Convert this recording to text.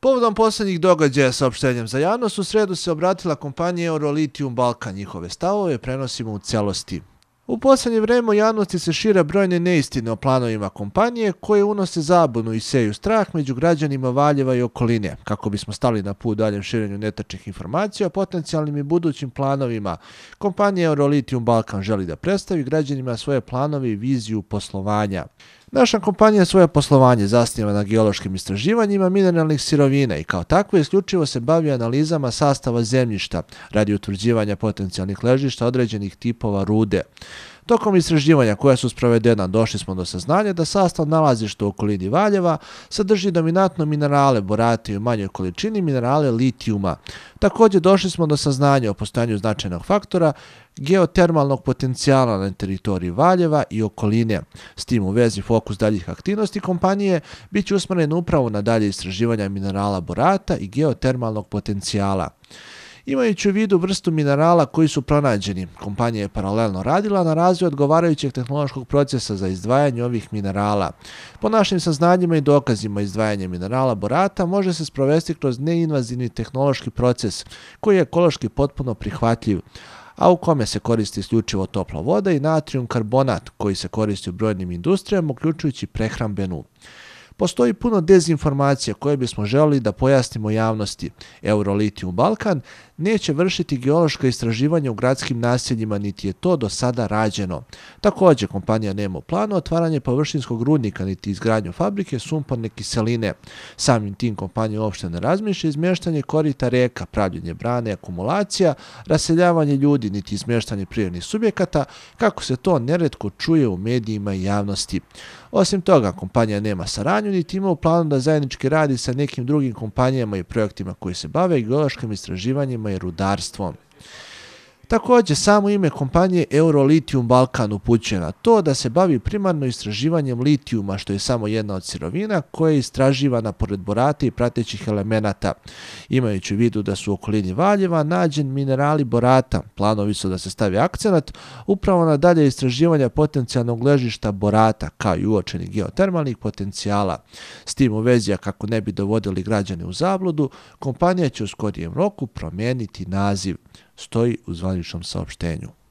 Povodom posljednjih događaja saopštenjem za javnost, u sredu se obratila kompanija Eurolitium Balkan. Njihove stavove prenosimo u celosti. U posljednje vrijeme u javnosti se šire brojne neistine o planovima kompanije koje unose zabunu i seju strah među građanima Valjeva i okoline. Kako bismo stali na put daljem širenju netačnih informacija o potencijalnim i budućim planovima, kompanija Eurolitium Balkan želi da predstavi građanima svoje planove i viziju poslovanja. Naša kompanija svoje poslovanje zasniva na geološkim istraživanjima mineralnih sirovina i kao takvo isključivo se bavi analizama sastava zemljišta radi utvrđivanja potencijalnih ležišta određenih tipova rude. Tokom istraživanja koja su sprovedena došli smo do saznanja da sastav nalazišta u okolini Valjeva sadrži dominantno minerale borate i u manjoj količini minerale litijuma. Također došli smo do saznanja o postojanju značajnog faktora geotermalnog potencijala na teritoriji Valjeva i okoline. S tim u vezi fokus daljih aktivnosti kompanije bit će usmjeren upravo na dalje istraživanja minerala borata i geotermalnog potencijala. Imajući u vidu vrstu minerala koji su pronađeni, kompanija je paralelno radila na razvoju odgovarajućeg tehnološkog procesa za izdvajanje ovih minerala. Po našim saznanjima i dokazima izdvajanje minerala borata može se sprovesti kroz neinvazivni tehnološki proces koji je ekološki potpuno prihvatljiv, a u kome se koristi isključivo topla voda i natrijum karbonat koji se koristi u brojnim industrijama, uključujući prehrambenu. Postoji puno dezinformacija koje bismo želeli da pojasnimo javnosti. Eurolitium Balkan neće vršiti geološka istraživanja u gradskim naseljima, niti je to do sada rađeno. Također, kompanija nema u planu otvaranje površinskog rudnika, niti izgradnju fabrike sumporne kiseline. Samim tim kompanija uopšte ne razmišlja izmještanje korita reka, pravljenje brane, akumulacija, raseljavanje ljudi, niti izmještanje prirodnih subjekata, kako se to neretko čuje u medijima i javnosti. Osim toga, kompanija nema saradnju, niti ima u planu da zajednički radi sa nekim drugim kompanijama i projektima koji se bave geološkim istraživanjima i rudarstvom. Također, samo ime kompanije Eurolitium Balkan upućuje na to da se bavi primarno istraživanjem litijuma, što je samo jedna od sirovina koja je istraživana pored borata i pratećih elemenata. Imajući u vidu da su u okolini Valjeva nađeni minerali borata, planovi su da se stavi akcenat upravo na dalje istraživanja potencijalnog ležišta borata, kao i uočenih geotermalnih potencijala. S tim u vezi, a kako ne bi dovodili građane u zabludu, kompanija će u skorijem roku promijeniti naziv, stoji u zvaničnom saopštenju.